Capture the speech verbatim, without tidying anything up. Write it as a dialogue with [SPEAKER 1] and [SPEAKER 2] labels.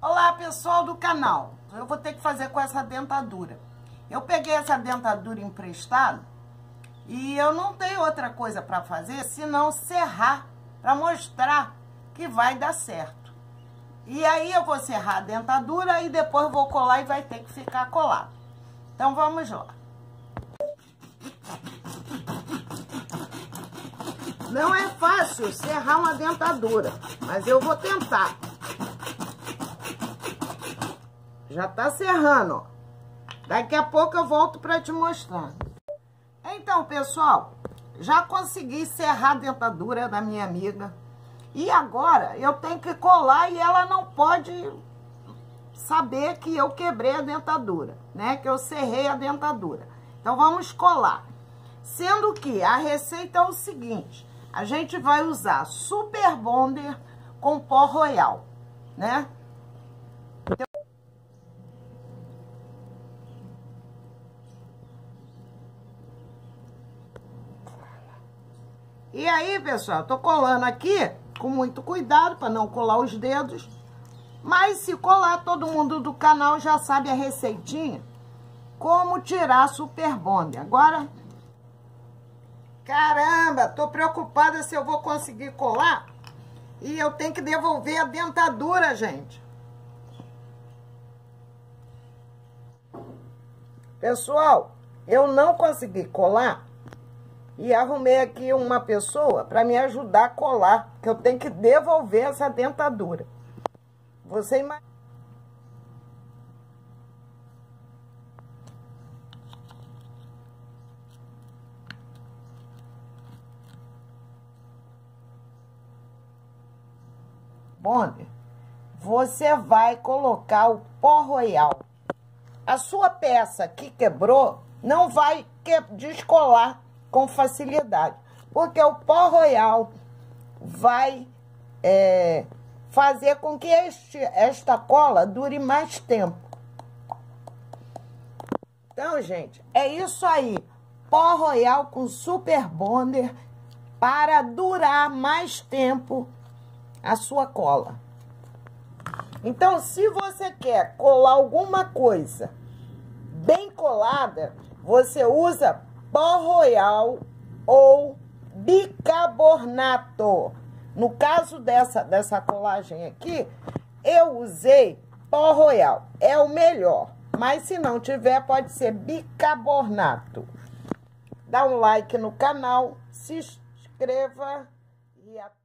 [SPEAKER 1] Olá, pessoal do canal. Eu vou ter que fazer com essa dentadura. Eu peguei essa dentadura emprestada e eu não tenho outra coisa para fazer senão serrar para mostrar que vai dar certo. E aí eu vou serrar a dentadura e depois vou colar e vai ter que ficar colado. Então vamos lá. Não é fácil serrar uma dentadura, mas eu vou tentar. Já tá serrando, ó. Daqui a pouco eu volto para te mostrar. Então, pessoal, já consegui serrar a dentadura da minha amiga. E agora eu tenho que colar e ela não pode saber que eu quebrei a dentadura, né? Que eu serrei a dentadura. Então vamos colar. Sendo que a receita é o seguinte: a gente vai usar Super Bonder com pó royal, né? E aí, pessoal, tô colando aqui com muito cuidado para não colar os dedos. Mas se colar, todo mundo do canal já sabe a receitinha. Como tirar Super Bonder. Agora, caramba, tô preocupada se eu vou conseguir colar. E eu tenho que devolver a dentadura, gente. Pessoal, eu não consegui colar. E arrumei aqui uma pessoa para me ajudar a colar, que eu tenho que devolver essa dentadura. Você imagina. Bonder, você vai colocar o pó royal. A sua peça que quebrou não vai que descolar com facilidade, porque o pó royal vai é, fazer com que este, esta cola dure mais tempo. Então, gente, é isso aí. Pó royal com Super Bonder para durar mais tempo a sua cola. Então, se você quer colar alguma coisa bem colada, você usa pó royal ou bicarbonato. No caso dessa, dessa colagem aqui, eu usei pó royal. É o melhor. Mas se não tiver, pode ser bicarbonato. Dá um like no canal, se inscreva e até.